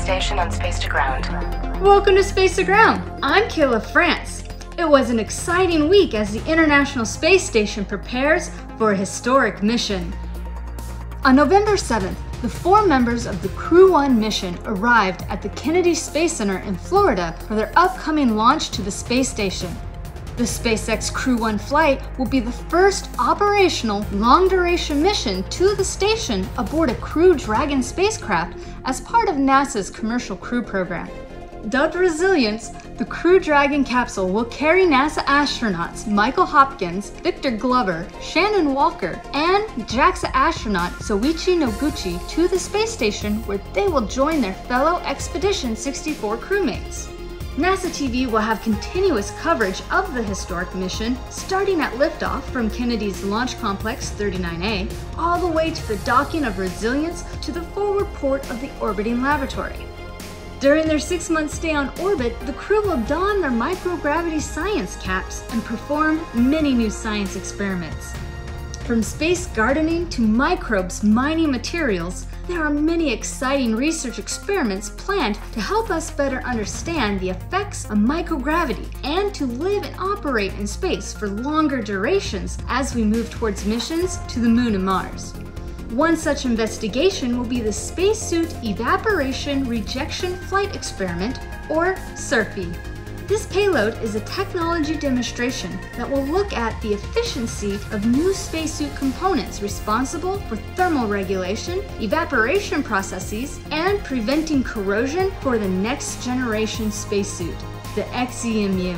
station and space to ground. Welcome to Space to Ground. I'm Kayla France. It was an exciting week as the International Space Station prepares for a historic mission. On November 7th, the 4 members of the Crew 1 mission arrived at the Kennedy Space Center in Florida for their upcoming launch to the space station. The SpaceX Crew 1 flight will be the first operational, long-duration mission to the station aboard a Crew Dragon spacecraft as part of NASA's Commercial Crew Program. Dubbed Resilience, the Crew Dragon capsule will carry NASA astronauts Michael Hopkins, Victor Glover, Shannon Walker, and JAXA astronaut Soichi Noguchi to the space station where they will join their fellow Expedition 64 crewmates. NASA TV will have continuous coverage of the historic mission, starting at liftoff from Kennedy's Launch Complex 39A, all the way to the docking of Resilience to the forward port of the orbiting laboratory. During their 6-month stay on orbit, the crew will don their microgravity science caps and perform many new science experiments. From space gardening to microbes mining materials, there are many exciting research experiments planned to help us better understand the effects of microgravity and to live and operate in space for longer durations as we move towards missions to the Moon and Mars. One such investigation will be the Spacesuit Evaporation Rejection Flight Experiment, or SERFI. This payload is a technology demonstration that will look at the efficiency of new spacesuit components responsible for thermal regulation, evaporation processes, and preventing corrosion for the next generation spacesuit, the XEMU.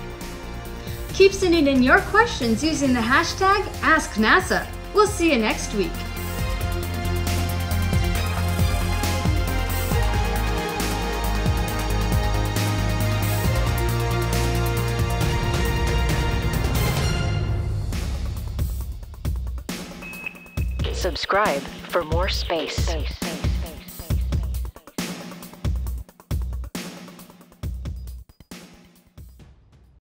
Keep sending in your questions using the hashtag AskNASA. We'll see you next week. Subscribe for more space.